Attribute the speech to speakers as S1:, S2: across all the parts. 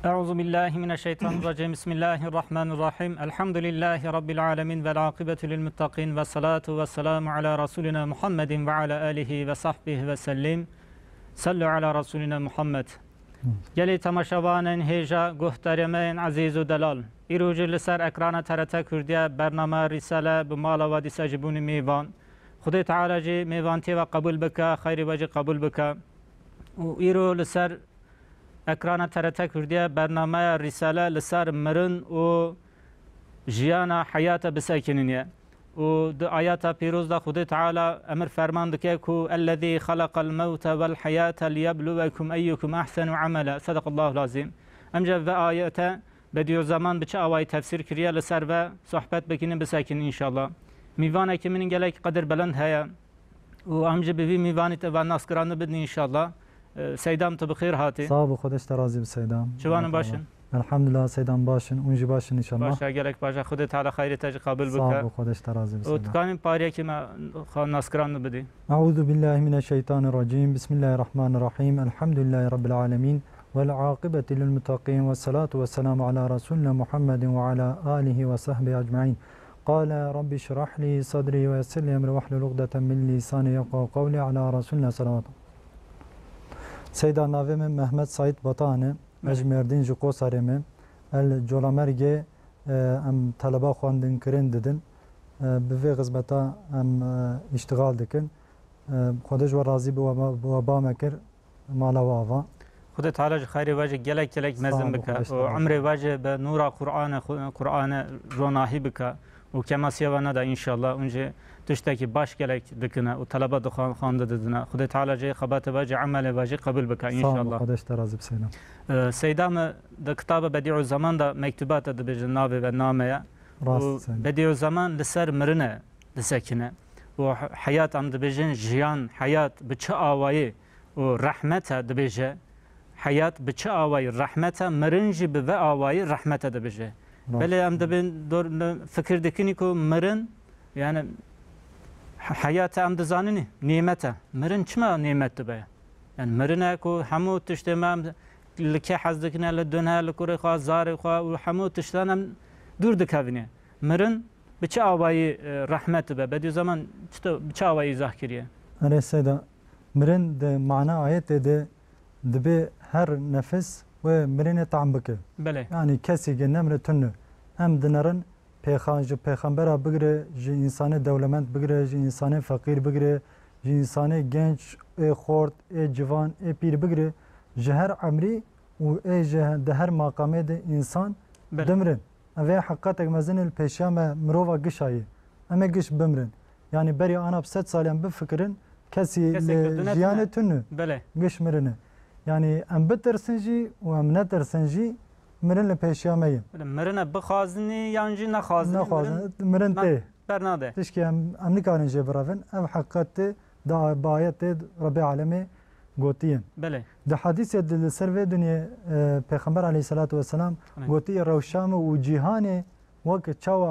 S1: Euzu billahi mineşşeytanirracim. Bismillahirrahmanirrahim. Elhamdülillahi rabbil alamin ve'l akibetu lil muttaqin ve salatu vesselamu ala rasulina Muhammedin ve ala alihi ve sahbihi ve sellim. Sallu ala rasulina Muhammed. Geli tamaşavanın heja guhtaremen azizu delal. İrucu lisar ekrana TRT Kürdiye bername risale bu mala ve disajibuni mivan. Xuday Teala ji mivanti ve kabul bika, hayri ve kabul bika. İru lisar ekrana TRT Kürdiye bername risale lisar mirin u jiyana hayata bisekiniye. و آیات پیروز دا خود تعالی امر فرمان دکه کو الذي خلق الموت والحياة ليبلوكم أيكم أحسن عملا صدق الله العظيم. امجا و آیات بدیو زمان بچه آوای تفسیر کریه لسر و صحبت بکنیم بسکن انشالله. میوان اکمین گلک قدر بلند هیا و امجا بوی میوانیت و ناسکرانه بدنی انشالله. سیدام تو بخیر هاتی.
S2: صاحب خودش ترازی بسیدام.
S1: جوان باشن.
S2: Elhamdülillah Seydam başın, unji başın inşallah.
S1: Başa gerek başa Xuday Teala hayri tecı kabul bika.
S2: Sağ ol, Xudaş terazi bismillah.
S1: Utkanin pariye ki ma naskranı bidi.
S2: Euzu billahi mineşşeytanirracim. Bismillahirrahmanirrahim. Elhamdülillahi rabbil alamin. Vel akibetu lil muttaqin ve salatu vesselamu ala rasulina Muhammedin ve ala alihi ve sahbihi ecmaîn. Qala rabbi şrah li sadri ve yessir li emri ve hlul ukdeten min lisani yefqahu kavli ala rasulina salavat. Seyda navim Mehmet Said Batanı Ejmerdin ji Qosarê el Colamergê em taleba xwendin kirin didin. Bi vê xizmeta em îştigal dikin. Xwedê ji we razî bi we bame kir mala we ava.
S1: Xuday Teala ji xayrê ve jî gelek mezin bike. û umrê ve jî bi nûra Qur'anê ronahî bike. û kemasiya we neda înşallah. Hûn jî tiştekî baş gelek dikine û taleba xwendin didine. Xuday Teala jî xebatê ve jî emelê ve jî qebûl bike înşallah.
S2: Sağ ol, Xudaş te razî biseyna.
S1: Seydam da kitaba Bedi'u Zaman da mektubat dibêjin navê ve nameye. Bedi'u Zaman li ser mirine disekine. û hayat em dibêjin jiyan hayat bi çi awayî û rehmete dibêje. Hayat bi çi awayî rehmete mirin jî bi ve awayî rehmete dibêje. Belê em dibin fikir dikinî ku mirin yani hayata em dizanînî nimete. Mirin çima nimet dibe? Yani mirine ku hemû tiştê me لکه حز دکنه لدنها لکوری خواه زاری خواه و همه تشتانم دور دکوینه مرن به چه آوایی رحمت به بدی زمان به چه آوایی izah kiriye?
S2: Öyle Seyda mirin de mana ayet de dibe her nefes ve mirine ta'am bike.
S1: Bele.
S2: Yani kesi genemre tünü. Hem dinarın peygambera bigre ji insanı devlement bigre ji insanı fakir bigre ji insanı genç xort civan pir bigre ji her amri و de her makame de insan demrin. Ve hakikaten mezinil peşame mirova gişayı. Ama giş bimrin. Yani beri anab 7 salen bir fikrin kesi jiyane tünü. Giş mirini. Yani em bitirsinci ve em netirsinci mirinle peşameyi.
S1: Mirine bixazini yancı nexazini.
S2: Mirin te.
S1: Bernade.
S2: Tişki em nikarin jebravin. Ev hakikati da bayette Rabbi alemi گوتیه.
S1: بله.
S2: ده حدیث دل سرو دنیا پیغمبر علیه الصلاة والسلام گوتی روشام و جهان وقت چوا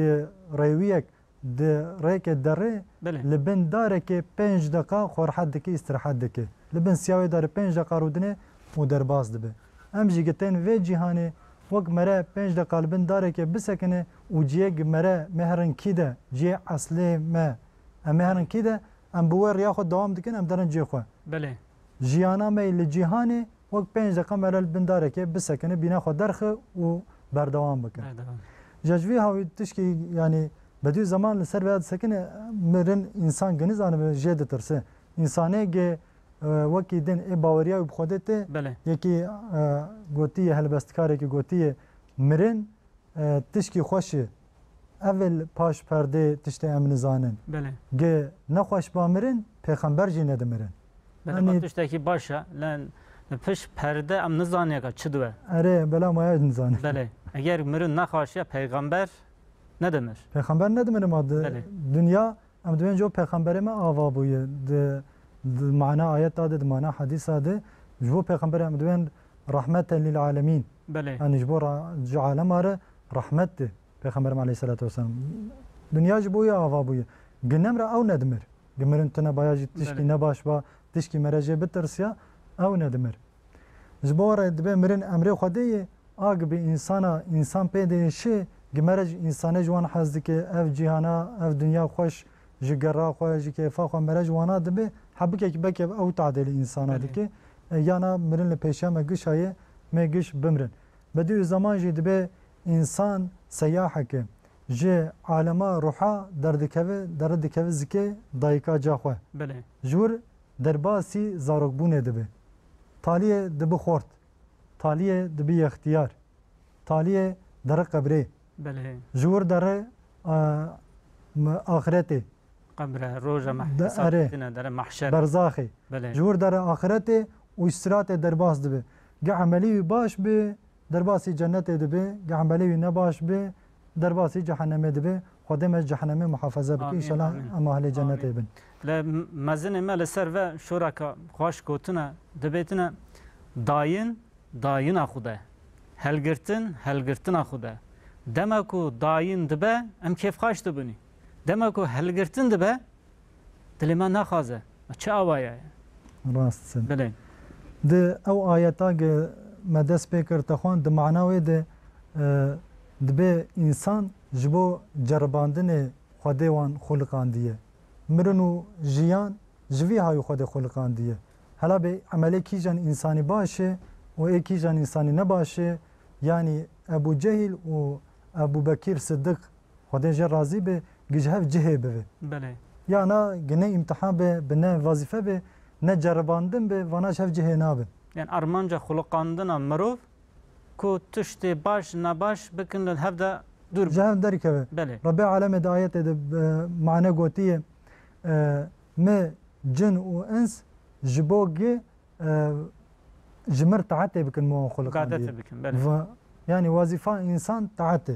S2: رویک ده ریک دره لبن داره که 5 دقیقه خورحد که استراحت که لبن سیاوی داره 5 دقیقه رودنه و در باز دبه. امجی گتن و جهان وقت مره 5 دقیقه لبن داره که بسکنه و جیگ مره مهرن کیده جی اصلی ما مهرن کیده ام بور یا خود دوام دکن ام درن جی خو.
S1: بله.
S2: جیانا میل جهانی وقت 5 دقیقه مرل بنداره که بسکنه بینا خود درخه و بردوام بکنه. ججوی هاوی تشکی یعنی بدی زمان لسر بیاد سکنه مرن انسان گنیزانه به جد ترسه. انسانه که وقتی دن باوریا و بخودته یکی گوتی هلبستکاره که گوتی مرن تشکی خوشه. اول پاش پرده تشت امن زانن.
S1: بله.
S2: که نخوش با مرن پیغمبر جی ندمرن.
S1: Ben tuştaki başa lan piş perde am nizaniye ka çıdve.
S2: Are bela maya nizaniye.
S1: Bele. Eğer mirin nakhaşya peygamber ne demir?
S2: Peygamber ne demir madde? Dünya am dün jo peygamberime ava buye de mana ayet adı de mana hadis adı. Jo peygamber am dün rahmeten lil alamin.
S1: Bele.
S2: Yani jo alem are rahmetti peygamber aleyhissalatu vesselam. Dünya jo buye ava buye. Gnemre av ne demir? Gmirin tane bayağı tişki ne başba tişki merece bitirsiya av ne demir. Jbora dibe mirin emre xwedeye ag bi insana insan pêdê şê gimere insane ji wan hez dike ev cîhana ev dünya xweş ji gera xwe ji kêfa xwe mere ji wana dibe hebikek beke ew tadêlî insana dike yana mirin li pêşiya me gişaye me giş bimirin. Bedî zaman jî dibe insan seyaheke ji alema ruha derdikeve zikê dayika ca xwe. Ji wir derbasî zarokbûnê dibe. Taliyê dibe xort, taliyê dibe yextiyar, taliyê dere qebrê. Ji wir dere axiretê.
S1: Qebre, roja mahşer, dere mahşer.
S2: Berzaxê. Ji wir dere axiretê û îstiratê derbas dibe. Ge emelî wî baş be, derbasî cennetê dibe, ge emelî wî nebaş be, derbasî cehennemê dibe. Xwedê me cehennemê muhafaza bike înşallah em ahlê cennetê bin.
S1: Li mezinê me li ser ve şoreka xweş gotine dibêtine dayina xwe de. Helgirtina xwe de. Dema ku dayîn dibe em kêfxweş dibînî. Dema ku helgirtin dibe dilê me naxwaze. Çi awaya ye?
S2: Rast
S1: Bilê.
S2: Di ew ayeta me dest pê kir te xwand di mana wê de dibe însan ji bo ceribandinê Xwedê wan xwiliqandiye. Mirin û jiyan ji vî hayê Xwedê xwiliqandiye. Hela bê emelê kîjan însanî baş e û ê kîjan însanî nebaş e yanî Ebu Cehil û Ebu Bekîr Siddiq Xwedê jê razî be ji hev cihê bive. Yana ne imtihan be bi ne vazîfe be ne ceribandin be vana ji hev cihê nabin.
S1: Yani armanca xwiliqandina mirov ku tiştê baş nebaş bikin li hev de dur.
S2: Ji hev derkeve. Rabbi alemê de ayetê de mane gotiye me cin û ins ji bo gê ji mir taetê bikin me wan xwiliqandiye. Yani vazifa insan taetê.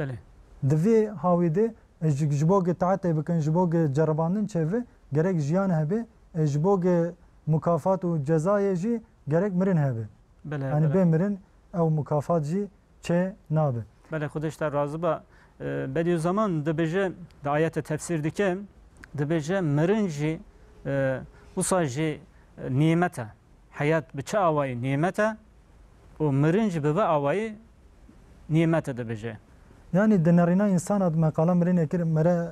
S2: Di vê hawî de ji bo gê taetê bikin ji bo gê ceribandin çêve gerek jiyan hebe ji bo gê mukafat û cezayê jî gerek mirin hebe. Yani bê mirin ew mukafat jî çê nabe.
S1: Bele Xwedê te razı be. Bedî zaman dibêje di ayete tefsîr dike dibêje mirin jî wisa jî nîmet e. Hayat bi çi awayî nîmet e û mirin jî bi vê awayî nîmet e dibêje.
S2: Yani di nerîna insana meqala mirinê kir mere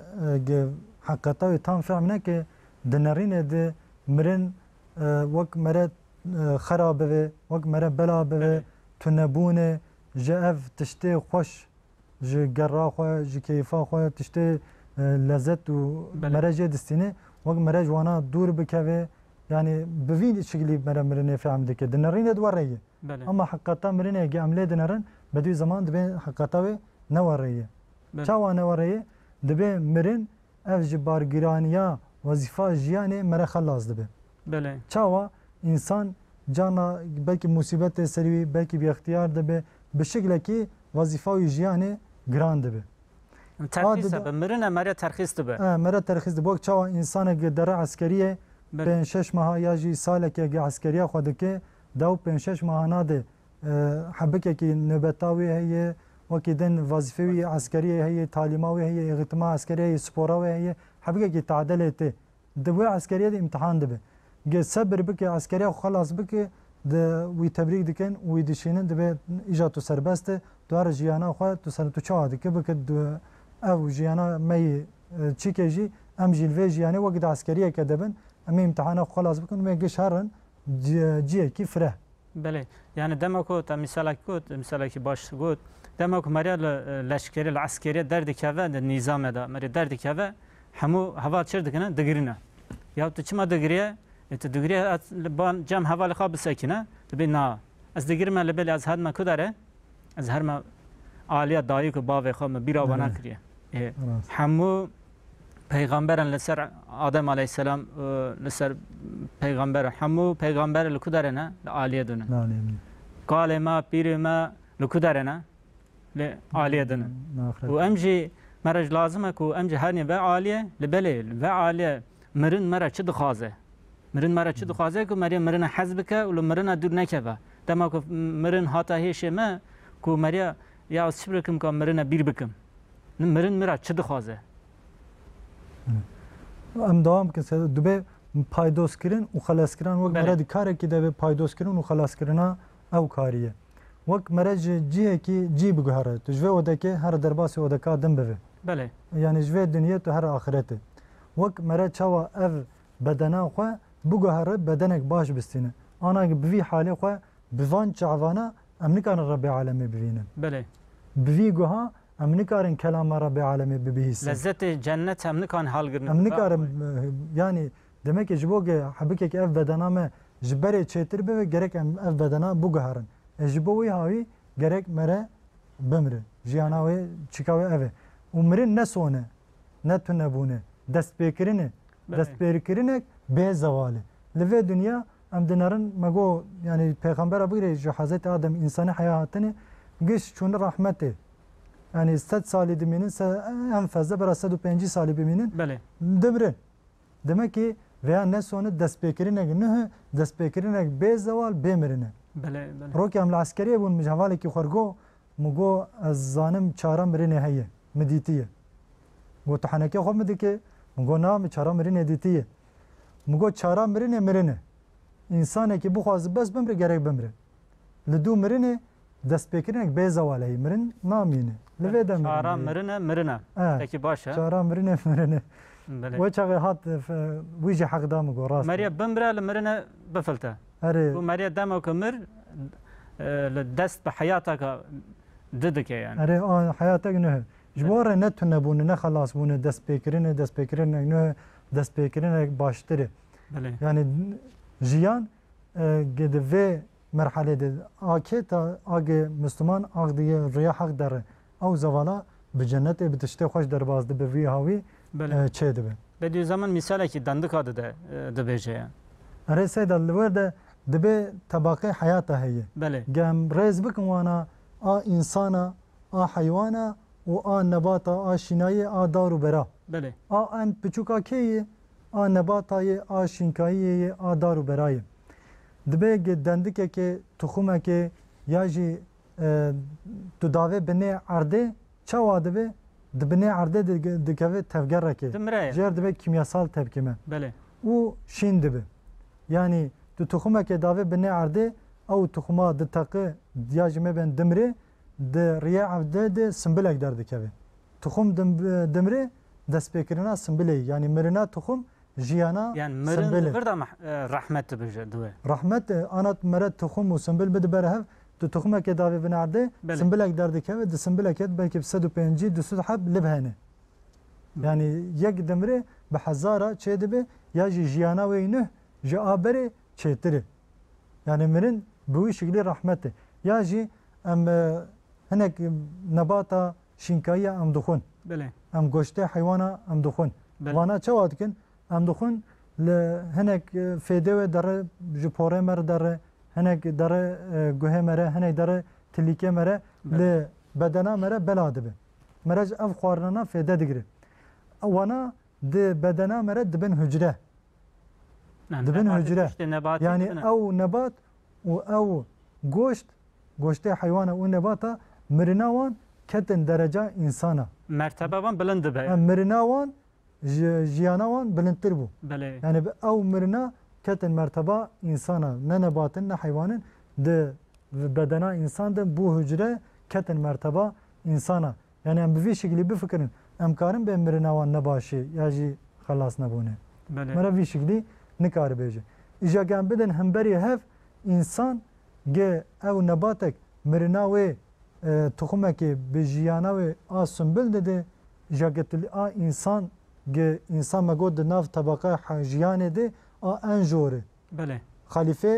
S2: heqeta wê tam fehm neke di nerînê de mirin wek mere xera bive, wek mere bela bive, tunebûnê ji ev tiştê xweş ji gera xwe, ji kêfa xwe, tiştê lezet û mere jê distîne, wek mere ji wana dûr bikeve, yani bi vî şekilî mere mirinê fehm dike. Di nerînê diwareye. Ama heqeta mirinê ge em lê dinerin, bedî zaman dibe heqeta wê newareye. Çawa newareye? Dibe mirin ev ji bargiraniya wazifa jiyanê mere xelas dibe. Çawa insan cana belki musibetê serî wî, belki bêxtiyar dibe, bi şeklekî wazifa wî jiyanê giran dibe.
S1: Terxîs e, mirin mere terxîs dibe.
S2: Mere terxîs dibe. Wek çawa insanek dere eskeriyê 5-6 meha ya jî salekê eskeriya xwe dike, dew 5-6 meha nade hebikekî nöbeta wê heye, wekî din wazîfe wî eskeriyê heye, talîma wê heye, eğitima eskeriyê heye, spora wê heye, hebikekî tadelê tê. Di wê eskeriyê de imtihan dibe. Ge sebir bike askeriya xwe xelas bike de wî tebrîk dikin û wî dişînin dibe îja tu serbest e dwar jiyana xwe tu çawa dike bike ev jiyana me çîkê jî em jî li vê jiyanê wek di askeriyeke dibin em ê imtihana xwe xelas bikin wê giş herin ciyekî fireh.
S1: Belê. Yani dema ku te misalekî baş got dema ku meriya li leşkerî li eskeriyê derdikeve di nîzamê de merê derdikeve hemû heva çir dikine digirîne. Ya tu çima digiriye tu digiriye ban cem heva li xwe bisekine dibê na ez digirime li belê ez herme ku dere ez herme aliya dayîk û bavê xwe me bîra wana kiriye. Hemû peygamberan li ser Adem aleyhisselam li ser peygamber hemû peygamber li ku dere ne li aliyê dinin. Kalê me pîrê me li ku dere ne li aliyê dinin. û em jî mere ji lazim e ku em jî herî ve aliyê li belê ve aliyê mirin mere çi dixwaze. Mirin mere çi dixwaze ku merê mirine hez bike û li mirine dûr nekeve. Dema ku mirin hata hêşê me ku meriya ya ez çi bikim ka mirine bîr bikim. Mirin mira çi dixwaze.
S2: Em dewam bikin dibe paydozkirin û xelaskiran wek mere di karekî de be paydozkirin û xelaskirina ew kariye wek mere ji cihekî cî biguhere tu ji vê odekê her derbasî odeka din bive
S1: بله
S2: yani ji vê dinyê tu her axirete wek mere çawa ev bedena xwe biguhere bedenek baş bistîne ana bi vî halê xwe bi van çavana em nikarin Rebbê Alemê bibînin
S1: بله
S2: bi vî guha em nikarin kelama Rebbê Alemê bibihîsin
S1: لذت cennet hem nikan halgirin
S2: em nikarin yani demek ki ji bo hebikek ev bedena me ji berê çêtir bibe gerek em ev bedena biguherin ji bo wî havî gerek mere bimre jiyana wê çika wê ev e û mirin ne sone ne tunebûne destpêkirine destpêkirinek bê zevalê li vê dünya em dinarin me got yani pêxembera bigirê ji Hezretî Adem însanî heya hatine giş çûne rahmetê yani 100 salî dimînin en fazla bera 150 salî bimînin
S1: بله
S2: dimirin demek ki veya ne sonu destpêkirinek nihê destpêkirinek bê zeval bê mirine
S1: بله بله
S2: rokê em li eskeriyê bûn min ji hevalekî xwergo min got ez zanim çara mirinê heye min dîtiye got tu henekê xwe min dike min got na min çara mirinê dîtiye min got çara mirinê mirine însanekî bixwaze bes bimre gerek bimre li dû mirinê destpêkirinek bê zeval heye mirin namîne li vê de
S1: çara mirine mirine peki başa
S2: çara mirinê mirine
S1: بله
S2: wê çaxê hat wî jî heq da min got rast
S1: Mariye bimre li mirine bifilte
S2: erê
S1: bu Mariye demo ki mir li dest bi hayataka didike yani
S2: erê heyatek nihê ji bo re ne tunebûne ne xelasbûne destpêkirinê destpêkirinek nihê destpêkirinek baştir e
S1: بله
S2: yani jiyan di vê merhelê de akê ta agê Müslüman ag diye rêya heq dere ew zevala bi cennetê bi tiştê xweş derbas dibe vî havî
S1: بله
S2: çê dibe
S1: Bediüzzaman misalekî dandik adı da dibêje yani
S2: erê sêda li wir de dibe tebaqê heyata heye
S1: بله
S2: gem rêz bikin wana a însana a heywana û a nebata a şînayê a dar û bera
S1: بله
S2: a en piçûka kêyê a nebatayê a şînkayiyê yê a dar û berayê dibe dendikekê tuxumekê ya jî tu davê binê erdê çawa dibe di binê erdê dikeve tevgerekê
S1: dimre
S2: jêr dibe kimyasal tepkime
S1: بله
S2: û şîn dibe yani tu tuxumekê davê binê erdê ew tuxuma diteqi ya ji me ben dimrê di rêya evdê de simbilek derdikeve tuxum dimrê destpêkirina simbilê yani mirina tuxum jiyana
S1: yani mirin
S2: simbilê
S1: bir de rahmet dibêje diwe
S2: rahmet anat mere tuxum û simbil bidiber hev tu tuxumekê davê binê erdê
S1: Belê.
S2: simbilek derdikeve di simbilekê belkî 150 200 heb lib hene yani yek dimrê bi hezara çê dibe ya jî jiyana wê nûh ji aberê çêtir e yani mirin bi wî şeklî rahmet e ya jî em hinek nebata şînkayiya em dixwin
S1: بله
S2: em goştê heywana em dixwin
S1: بله
S2: vana çawa dikin em dixwin li hinek fêdê wê dere ji porê me re dere hinek dere guhê me re hinek dere tilîkê me re li bedena me re bela dibe mere ji ev xwarinana fêde digire wana di bedena me re dibin hücre dibin hücre yani ew nebat û ew goştê heywana û nebata mirina wan ketin dereca insana
S1: mertebe van bilind dibe
S2: mirina wan jiyana wan bilindtir bû
S1: بله
S2: yani bi ew mirina ketin merteba insana ne nebatin ne heywanın di bedena insan de bu hücre ketin merteba insana yani em bi vî şeklî bifikirin em karin bê mirina wan nebaşî ya jî xelas nebûne
S1: بله
S2: mere vî şeklî nikare bêje îja gem bidin hemberî hev insan gê ew nebatek mirina wê tuxumekê bi jiyana wê a simbil dide îja getilî a insan gê insan me got di nav tebeqa jiyanê de a en jor e
S1: بله
S2: xalîfê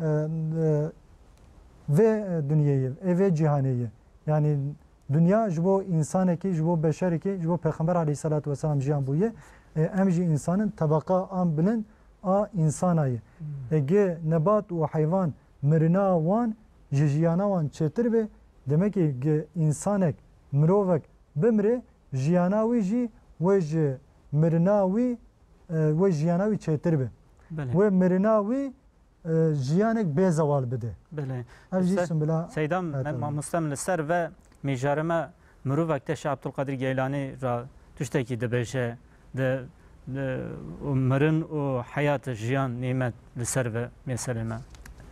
S2: vê dunyayê vê cîhanê ye yani dünya ji bo însanekî ji bo beşerekî ji bo pexember aleyhissalatu vesselam jiyan bûye em jî insanın tebeqa an bilind a insana ye gê nebat û heyvan mirina wan ji jiyana wan çêtir be demek ki insanek mirovek bimre jiyana wî jî wê ji mirina wî wê jiyana wî çêtir be
S1: بله
S2: wê mirina wî jiyanek bê zewal bide
S1: بله
S2: ev jî
S1: Se-
S2: simbila
S1: Seydam
S2: Evet,
S1: ben
S2: evet.
S1: mamustem li ser ve mijarime mirovek te Şeyh Abdülkadir Geylani ra tuştekî dibêje de mirin û hayat jiyan nimet li ser ve meseleme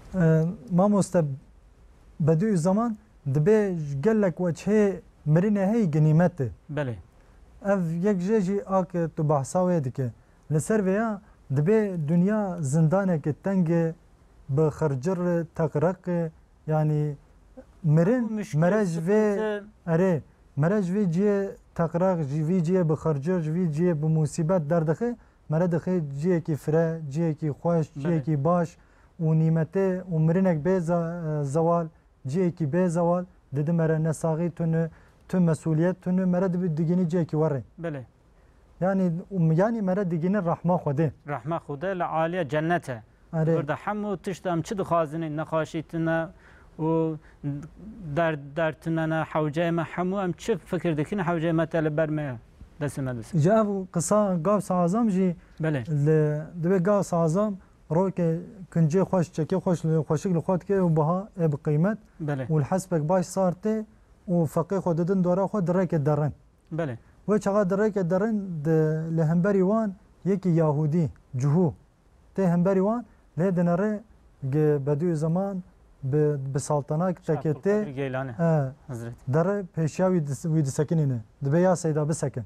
S2: mamoste bedû zaman dibe gelek weçhê mirînê hey ganîmet e.
S1: Belê.
S2: Ev yek jê jî ak tu behsa wê dike. Li ser vê ya dibe dünya zindanekê teng e bi xircir teqreq yani mirin mere ji vê erê mere ji vê ciyê teqreq ji vî ciyê bi xircir ji vî ciyê bi musîbet derdixe mere dixe ciyekî fire ciyekî xweş ciyekî baş û nîmetê û mirinek bê zewal ciyekî bê zewal didi mere nesaxî tune tu mesuliyet tune mere digînî ciyekî werê.
S1: Belê.
S2: Yani mere digînî rahma Xwedê.
S1: Rahma Xwedê li aliye cennete. Burada hemû tişt em çi dixwazin nexweşî tune û derd tune ne hewceyê me hemû em çi fikir dikin hewceyê me te li ber me ye. Destê me dist.
S2: Ji ev qisa Gavs-ı Azam jî
S1: Belê.
S2: Divê Gavs-ı Azam rokê kincê xweş çekê xweşik li xwe dike û biha ê bi qîmet
S1: Belê.
S2: û li hespek baş sar tê û feqê xwe didin dora xwe di rêkê derin.
S1: Belê.
S2: Wê çaxa di rêkê derin li hemberî wan yekî Yahudî cihû tê hemberî wan lê dinere bedû zaman bi saltanak tekê tê
S1: Geylani. Hazret.
S2: dere pêşiya wî disekinîne dibe ya seyda bisekin.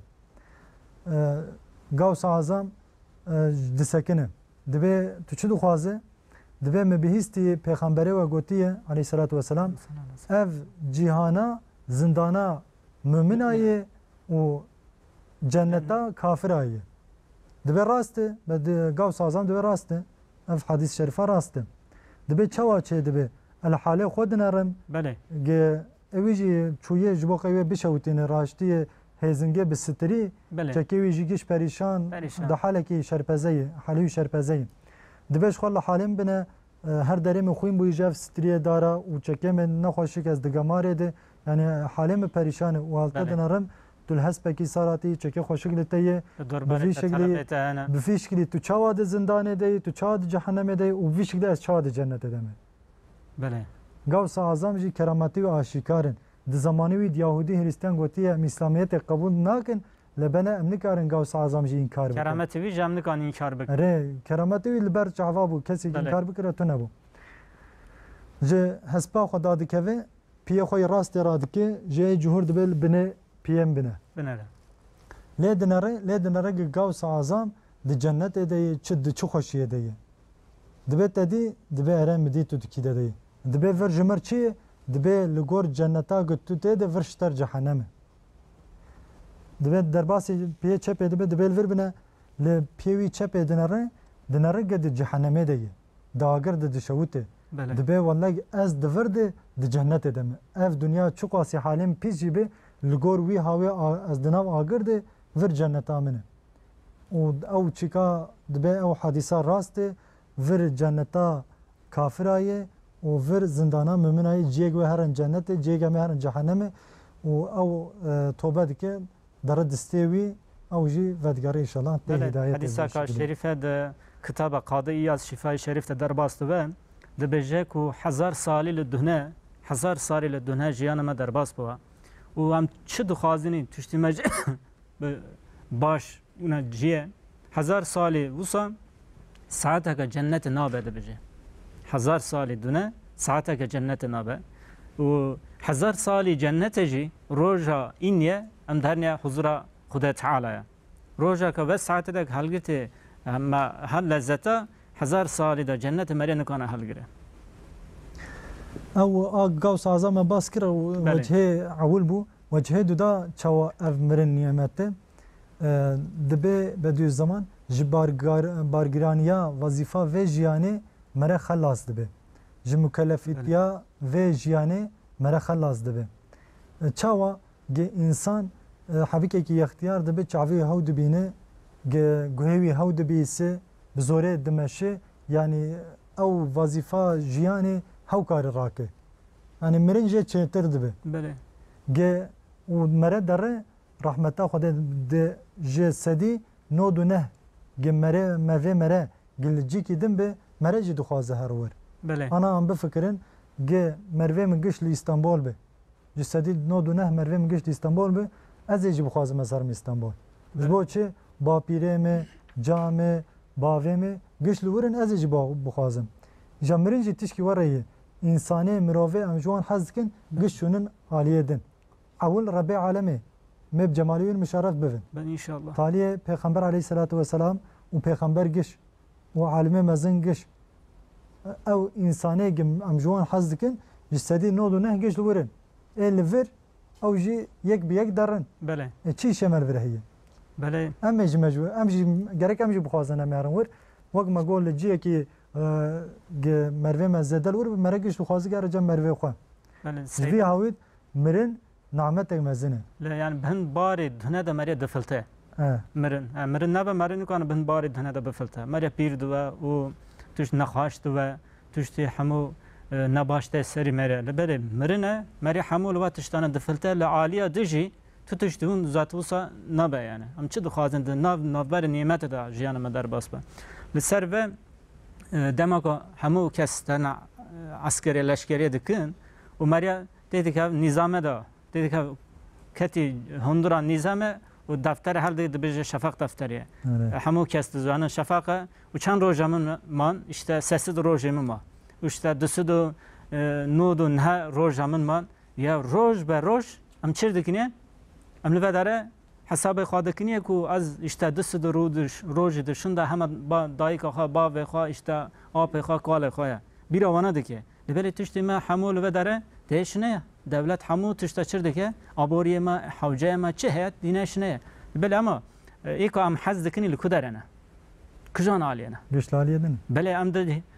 S2: Gavs-ı Azam disekine. Dibe tu çi dixwaze? Dibe me bihîstî pêxemberê we gotiye aleyhissalatu vesselam ev cîhana zindana mümina ye û cenneta kafira ye. Dibe rast e Gavs-ı Azam dibe rast e ev hadîs şerifa rast e. Dibe çawa çê dibe el halê xwe dinerim
S1: Belê.
S2: Evî jî çûyê ji bo qewê bişewitîne raştiyê hêzingê bi sitirî
S1: Belê.
S2: çekê wî jî giş perîşan di halekî şerpezeyê halî wî şerpezeyê. Dibe ji xwe li halên bine her derê min xwîn bûyî ji ev sitiriyê dara û çekê min nexweşik ez di gemarê de yani halê min perîşan e û halta dinerim tu li hespekî saratî çekê xweşik li te ye bi vî şekilî tu çawa di zindanê de yî tu çawa di cehennemê de yî û vî şekilî ez çawa di cennetê de me.
S1: Belê.
S2: Gavs-ı Azam jî kerametî û aşîkar in. Di zamanî wî Yahudî Hristiyan gotiye em İslamiyetê qebûl nakin lebene em nikarin Gavs-ı Azam jî inkar bikin.
S1: Kerametî wî jî em nikan inkar bikin.
S2: Erê kerametî wî li ber çava bû kesekî inkar bikire tu nebû. Ji hespa xwe dadikeve piyê xwe yê rastê radike ji yê cihûr dibe li binê piyên bine.
S1: Binere.
S2: Lê dinere ki Gavs-ı Azam di cennetê de ye çi di çi xweşiyê de ye. Dibe te dî dibe ere mi dî tu dikî de ye. Dibe vir ji mir çi ye dibe li gor cenneta ku tu tê de vir ji ter cehennemê. Dibe derbasê piyê çepê dibe li vir bine li piyê wî çepê dinere ge di cehennemê de ye. Dagir di dişewitê. Dibe wallahî ez di vir de di cennetê de me. Ev dünya çi qasî halên pîs jî bê li gor wî hawê ez di nav agir de vir cenneta min e. û ew çîka dibe ew hadîsa rast e vir cenneta kafira ye û vir zindana mümina ye ciyek we herin cennetê ciyek em ê herin cehennemê û ew tobe dike dere distê wî ew jî vedgerê inşallah tê hidayetê.
S1: Hadîsa ka şerîfe de kitaba Qadî İyaz Şifayê Şerîf de derbas dibe dibêje ku hezar salî li duhne hezar salî li duhne jiyana me derbas bûye û em çi dixwazinî tiştî me baş ûna ciye hezar salî wisa saeteke cennetê nabe dibêje. Hezar salî dune saeteke cennetê nabe û hezar salî cennetê jî roja înye em derniye huzura Xwedê Teala ye. Rojaka ve saetê de helgirtê her lezzeta hezar salî de cennetê merê nikane helgire.
S2: Ew Gavs-ı Azam me bas kir û wecihê ewil bû. Wecihê duda çawa ev mirin nimetê dibe bedû zaman ji bargiraniya wazîfa vê jiyanê mere xelas dibe. Ji mukellefîtiya vê jiyanê mere xelas dibe. Çawa ge însan hevîkekî yextiyar dibe çavê hew dibîne guhê wî hew dibîse bi zorê dimeşe yani ew wazîfa jiyanê hew karî rake. Yani mirin jê çêtir dibe. Ge û mere dere rahmeta Xwedê di ji sedî nod û neh ge mevê mere gilcîkî din be mere jî dixwaze her wir. Ana em bifikirin ge mervê min giş li İstanbul be. Ji sedî nod û neh mervê min giş li İstanbul be ez ê jî bixwazim ez herim İstanbul. Ji bo çi bapîrê me, camê, bavê me giş li wir in ez ê jî bixwazim. Jamirin jî tişkî were ye însanê mirovê em ji wan hez dikin gişûnin aliyê din. Ewil Rebê alemê me bi cemalî wî müşerref bibin.
S1: Ben inşallah.
S2: Taliyê Pêxember aleyhissalatu vesselam û Pêxember giş û alimê mezin giş. Ew însanê em ji wan hez dikin ji sedî nod û neh giş li wirin. Ê li vir ew jî yek bi yek derin.
S1: Bele.
S2: Çi şemel vir heye.
S1: Bele.
S2: Em ê jî mecbûr em jî gerek em jî bixwazin em yarin wir. Wek me got li ciyekî mervê me zêdel wir mere giş dixwazi gere cem mervê xwe.
S1: Bele.
S2: Ji vî hawît mirin nametek mezin e.
S1: Yani bin barê dune de meriye difilte. Mirin. Mirin nebe merin kan bin barê dune de bifilte. Meriye pîr dibe û tuş nexwaş dibe tuştî hemû nebaş te serî mere. Li berê mirin e meriye hemû li we tiştane difilte li aliya dijî tu tiştî hûn zatwisa nabe yani. Em çi dixwazin di navberê nîmetê de jiyana me derbas be. Li ser ve demaka hemû kes tena askerê leşkeriyê dikin û meriye tê dike nîzame da tê dike ketî hundura nîzame û deftere hel dibêje şefaq defteriye. Hemû kes dizanin şefaqa û çend roja min man işte sesî di rojê min ma. û işte di sid û nûd û nihe roja min man ya roj be roj em çir dikine em li ve dere hesabê xwe dikiniye ku ez işte di sid rojê dişin de heme dayîka xwe bavê xwe işte apê xwe kalê xwe ye. Bîra wana dike. Li berê tiştê me hemû li ve dere têşine ye. Devlet hemû tişta çir dike aboriyê me hewceyê me çi heye dîne şine ye. Belê ama êka em hez dikinî li ku dere ne? Kijan aliyê ne?
S2: Gişt aliyê din.
S1: Belê em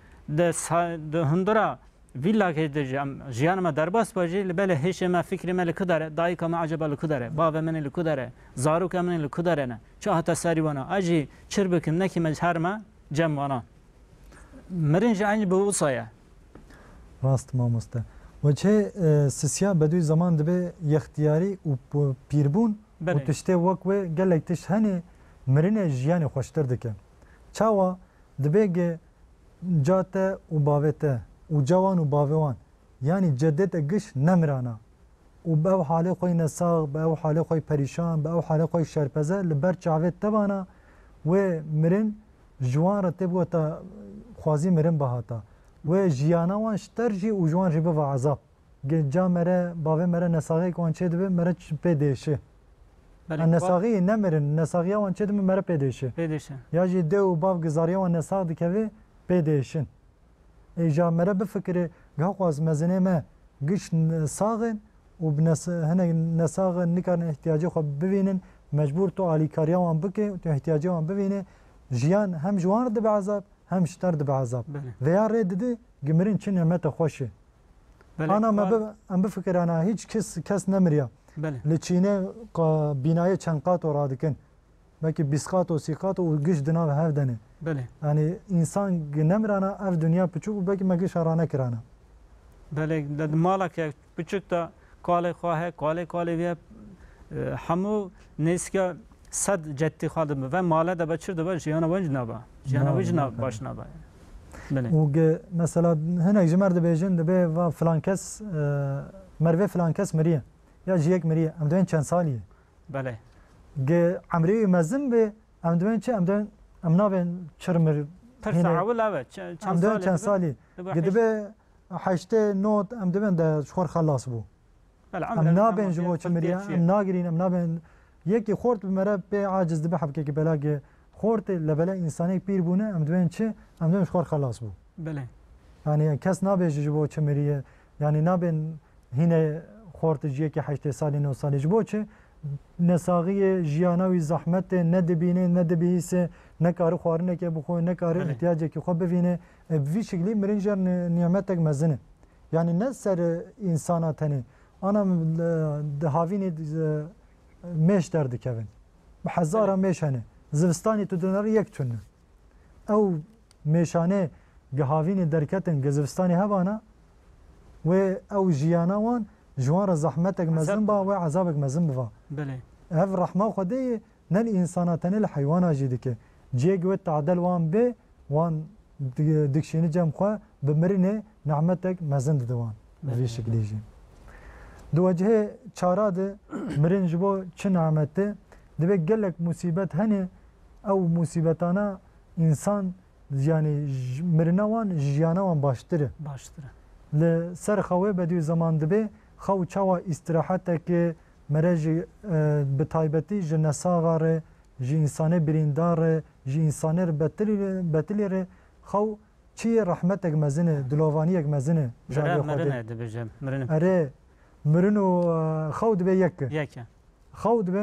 S1: di hundura vîlakê de jî em jiyana me derbas be jî li belê hêşê me fikrê me li ku dere dayîka me eceba li ku dere bavê min ê li ku dere zarokê min ê li ku dere ne çi hata serî wana ez jî çir bikim nekî me her me cem wana mirin jî aynî bi wisa ye.
S2: Rast mamoste. Ve çê sisiya bedû zaman dibe yextiyarî û pîrbûn û tiştê wek wê gelek tişt henê mirinê jiyanê xweştir dike. Çawa dibe ge ca te û bavê te û cawan û bavê wan yanî ceddê te giş nemirana û bi ew halê xwe nesaq bi ew halê xwe perîşan bi ew halê xwe şerpeze li ber çavê te vana wê mirin ji wan re tê bûta xwazî mirin bihata wê jiyana wan ji ter jî û ji wan jî biva ezab. Ca mere bavê mere nesaxiyek wan çê dibe mere pê diêşe. Nesaxiyê nemirin nesaxiya wan çê dibe mere pê diêşe. Ya jî dê û bav gizariya wan nesax dikeve pê diêşin. Ja mere bifikire geha xwaz mezinê me giş saxin û hinek nesaxin nikarin ihtiyacê xwe bivînin mecbûr tu alîkariya wan bike tu ihtiyacê wan bivîne jiyan hem ji wan re dibe ezab hem ji ter dibe ezab. Vêya rê didî gimirin çi nemete xweş e. Ana me em bifikire ana hiç kes nemiriya. Li Çînê bînayê çend qato radikin. Belkî 20 qato 30 qato û giş di nav hev de ne. Yani insan nemirana ev dünya piçûk û belkî me giş rane kirane.
S1: Belê di maleke piçûk da kalê xwe heye kalê vê hemû nêzîka sed ceddî xwe dibe ve malê de be çir dibe jiyana we jî nabe. Jiyana we jî baş nabe.
S2: û mesela hinek ji me re dibêjin dibe va filan kes mervê filan kes miriye ya ji yek miriye em dibên çend salî
S1: Belê.
S2: Emrê wî mezin bê em dibên çi em nabên çirmir em dibên çend salî dibe heştê not em dibên de ji xwe re xelas bû. Em nabên ji bo çi miriye em nagirîn em nabên yekî xort bi me re pê aciz dibe hebkekî belagê xortê li bele însanê pîr bûne em dibên çi em dibên ji xwe re xelas bû. Yani kes nabêje ji bo çi miriye yani nabên hîne xort ji yekî heştê salî nod salî ji bo çi nesaxiyê jiyana wî zehmetê nedibîne nedibihîse nekarî xwarinekê bixwe nekarî ihtiyacekî xwe bivîne vî şeklî mirin jer nimetek mezin e. Yani ne ser insana tenê ana di havînê mêş derdikevin bi hezara mêş hene zivistanê tu dinarî yek tune ew mêşanê gi havînê derketin gi zivistanê hevana wê ew jiyana wan ji wan re zehmetek mezin ba wê ezabek mezin biva. Ev rehma Xwedê ye nel insana tenê li heywana jî dike. Ciyek wê teadel wan bê wan dikşînî cem xwe bi mirinê nehmetek mezin dide wan. Vî şeklî jî. Di wecihê çara de mirin ji bo çi nehmetê dibe gelek musîbet hene ew musîbetana însan yani mirina wan jiyana wan baştir e.
S1: Baştır.
S2: Li ser xewe bedî zaman dibe xew çawa îstiraheteke mere jî bi taybetî ji nesaxa re ji însanê birîndar re ji însanê betilê re xew çiyê rehmetek mezin e dilovaniyek mezin e
S1: Mirin dibêjim. Mirin.
S2: ere mirin û xew dibe yek e
S1: Yek e.
S2: xew dibe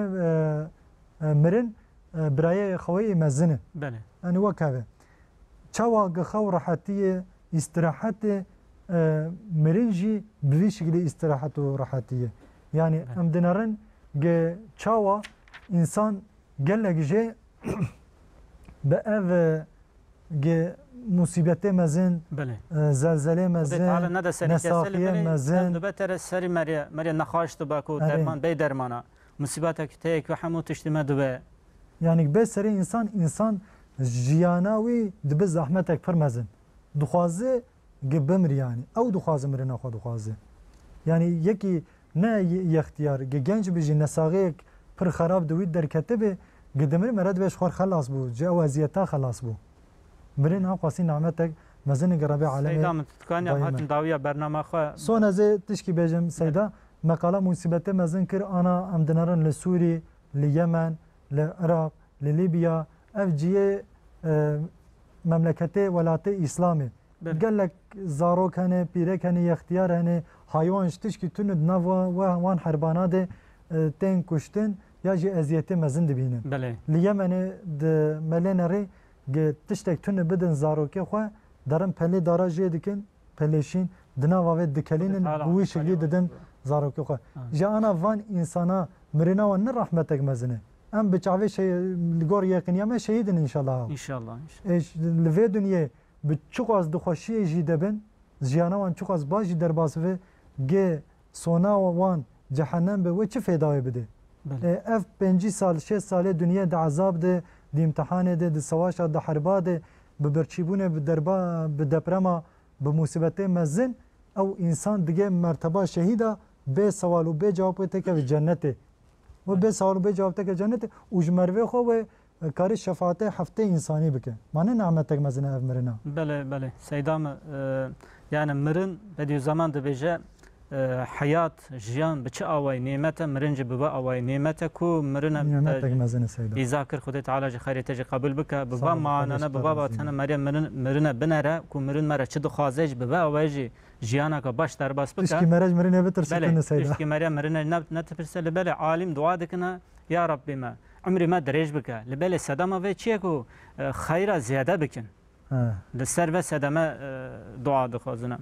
S2: mirin birayê xewê mezin e
S1: Belê.
S2: yani wek heve çawa gi xew rehetiyê îstirahetê mirin jî bi vî şekilî îstirahet û rehetiyê yani em dinarin ge çawa însan gelek jê bi ev ge musîbetê mezin
S1: Belê.
S2: zelzelê mezin
S1: Teala ne de seri
S2: nesaxiye
S1: keseli
S2: mezin.
S1: mezin. Betere seri Meriye nexaş dibe ku derman bey dermana. Musibetek teyek ve hemû tiştime dibe.
S2: yani bê serê însan jiyana wî dibe zehmetek pir mezin dixwaze ge bimir yani ew dixwaze mirina xwe dixwaze yani yekî ne yextiyar ge genç bi jî nesaxiyek pir xerab di wî derkete bê ge demir mere dibe ji xwe xelas bû ji ew eziyeta xelas bû mirin ha xwasî nehmetek mezin ge Rabê Alemê
S1: Seyda mutkan ya hatin dawiya bername xwe.
S2: son ez ê tişkî bêjim Seyda meqala musîbetê mezin kir ana em dinarin li Sûrî li Yemen li Iraq li Libya ev ciyê memleketê welatê İslamê gelek zarok hene pîrek hene yextiyar hene haywan ji tişkî tune di nav wan herbana de tên kuştin ya jî eziyetê mezin dibînin
S1: Belê.
S2: li Yemenê di Melenê ge tiştek tune bidin zarokê xwe derin pelê dara jê dikin pelêşîn di nava wê dikelînin bi wî şeklî didin zarokê xwe ji ana van însana mirina wan ne rehmetek mezin e em bi çavê li gor yeqîniya me şehîdin înşallah
S1: İnşallah.
S2: li vê dunyê bi çiqas dixweşiyê jî dibin jiyana wan çiqas baş jî derbas ve gê sona wan cehennem bi wê çi fêdayê bide ev 5 sal 6 salê dunyê di ezab de di imtihanê de di sewaşa di herba de bi birçîbûnê bi deprema bi musîbetê mezin ew însan dige merteba şehîda bê sewal û bê cewabê teke cennetê ve bê sewal û bê cewab teke cennetê û ji mervê xwe we karî şefaatê heftê însanî bike mane nehmetek mezin ev mirina
S1: Belê belê. Seyda me yani mirin bedî zaman dibêje hayat jiyan bi çi awayê nêmete mirin jî bi vê awayê nêmete ku mirin
S2: nehmetek mezin Seyda
S1: îza kir Xwedê Teala ji xeyrêtê jî qebûl bike bi vê manene bi vê batene Meryem mirine binere ku mirin mere çi dixwaze jî bi vê awayê jî jiyanaka baş derbas bike
S2: tişkî mere ji mirinê bitirsin Seyda
S1: tişkî Meryem mirine netipirse li belê alîm dua dikine ya Rabbî me عمري ما دريج بك لبالي سدما في تشيكو خيرا زيادة بكن للسر بس سدما دعاء دخوزنا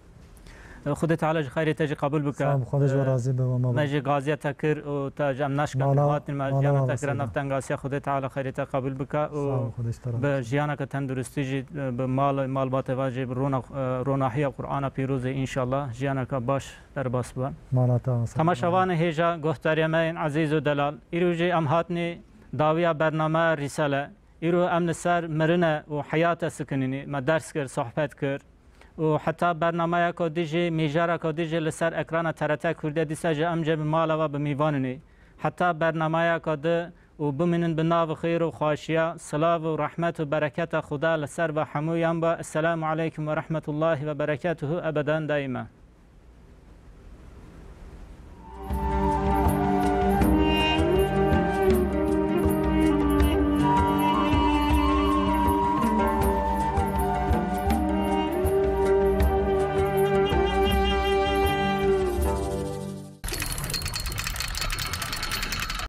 S1: خود تعالى خير تجي قبول بك
S2: خودش راضي به ما
S1: ماجي غازيه تكر و تجم نشك هات المجان تكر نفتن غاسيه خود تعالى خير تقبل بك و بجيانك تندرستي جي بمال بات واجي روناحيه قران پیروز ان شاء الله جيانك باش در باس با
S2: مالاتا
S1: تماشاوان هيجا گفتاریمین عزیز و دلال ایروجی ام هاتنی داویا برنامه رساله ایرو امن سر مرنه و حیات سکنینی ما درس کر صحبت کر و حتی برنامه کو دیجی میجارا کو دیجی لسر اکران ترتا کرده دیساج امجه بمالا و بمیواننی حتی برنامه کو ده و بمنن بناو خیر و خواشیا صلاة و رحمت و برکت خدا لسر و حمویان با السلام علیکم و رحمت الله و برکاته ابدا دائما